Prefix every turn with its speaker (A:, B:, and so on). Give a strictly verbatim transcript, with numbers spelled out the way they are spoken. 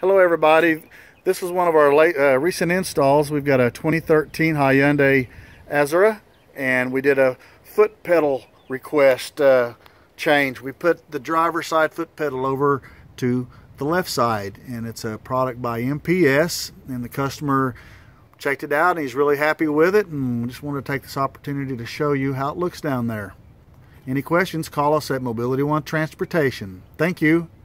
A: Hello everybody, this is one of our late, uh, recent installs. We've got a twenty thirteen Hyundai Azera, and we did a foot pedal request uh, change. We put the driver's side foot pedal over to the left side, and it's a product by M P S, and the customer checked it out and he's really happy with it, and we just wanted to take this opportunity to show you how it looks down there. Any questions, call us at Mobility One Transportation. Thank you.